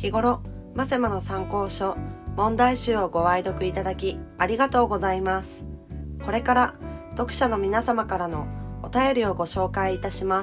日頃マセマの参考書問題集をご愛読いただきありがとうございます。これから読者の皆様からのお便りをご紹介いたします。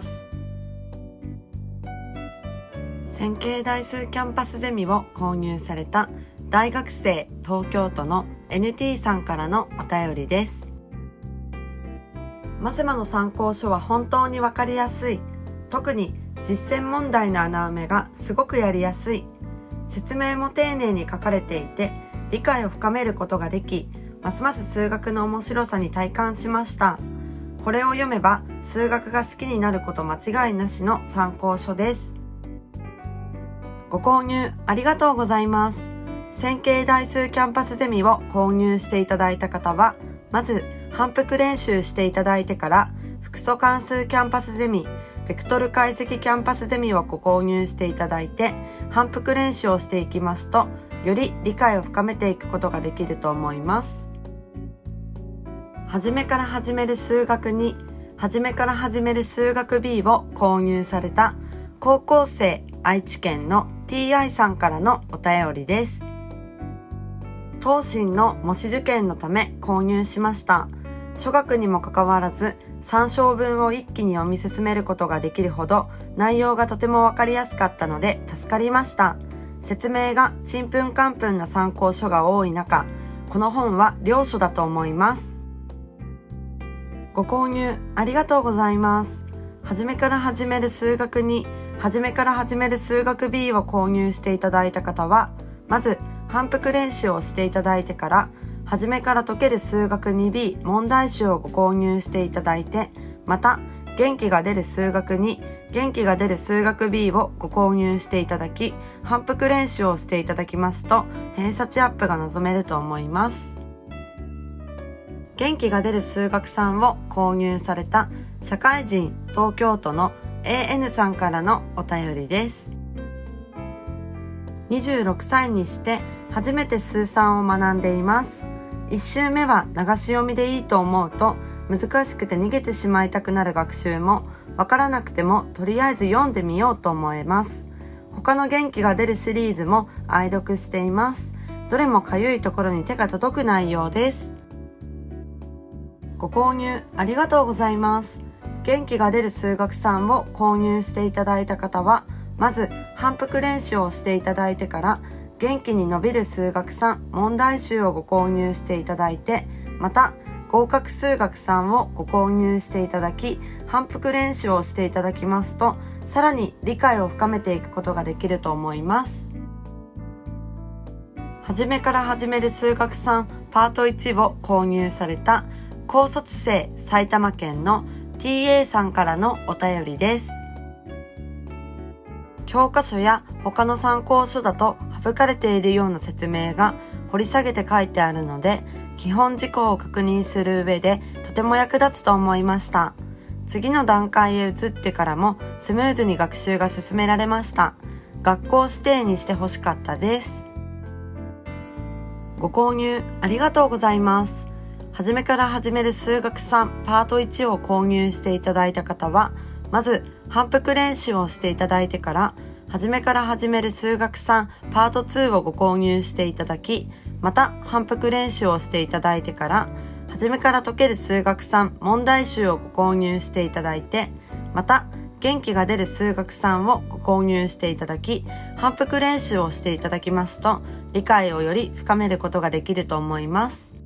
線形代数キャンパスゼミを購入された大学生東京都の NT さんからのお便りです。マセマの参考書は本当にわかりやすい。特に実践問題の穴埋めがすごくやりやすい。説明も丁寧に書かれていて理解を深めることができ、ますます数学の面白さに体感しました。これを読めば数学が好きになること間違いなしの参考書です。ご購入ありがとうございます。線形代数キャンパスゼミを購入していただいた方は、まず反復練習していただいてから複素関数キャンパスゼミ、ベクトル解析キャンパスゼミをご購入していただいて反復練習をしていきますと、より理解を深めていくことができると思います。はじめから始める数学2、はじめから始める数学 B を購入された高校生愛知県の TI さんからのお便りです。東進の模試受験のため購入しました。初学にもかかわらず3章分を一気に読み進めることができるほど内容がとてもわかりやすかったので助かりました。説明がちんぷんかんぷんな参考書が多い中、この本は良書だと思います。ご購入ありがとうございます。はじめから始める数学2、はじめから始める数学 B を購入していただいた方は、まず反復練習をしていただいてから、はじめから解ける数学 2B 問題集をご購入していただいて、また元気が出る数学2、元気が出る数学 B をご購入していただき、反復練習をしていただきますと偏差値アップが望めると思います。元気が出る数学3を購入された社会人東京都の AN さんからのお便りです。26歳にして初めて数3を学んでいます。1週目は流し読みでいいと思うと難しくて逃げてしまいたくなる学習も、わからなくてもとりあえず読んでみようと思えます。他の元気が出るシリーズも愛読しています。どれもかゆいところに手が届く内容です。ご購入ありがとうございます。元気が出る数学3を購入していただいた方は、まず反復練習をしていただいてから元気に伸びる数学3問題集をご購入していただいて、また合格数学3をご購入していただき反復練習をしていただきますと、さらに理解を深めていくことができると思います。はじめから始める数学3パート1を購入された高卒生埼玉県の TA さんからのお便りです。教科書や他の参考書だと省かれているような説明が掘り下げて書いてあるので、基本事項を確認する上でとても役立つと思いました。次の段階へ移ってからもスムーズに学習が進められました。学校指定にしてほしかったです。ご購入ありがとうございます。はじめから始める数学3パート1を購入していただいた方は、まず反復練習をしていただいてから、はじめから始める数学3パート2をご購入していただき、また反復練習をしていただいてから、はじめから解ける数学3問題集をご購入していただいて、また元気が出る数学3をご購入していただき、反復練習をしていただきますと、理解をより深めることができると思います。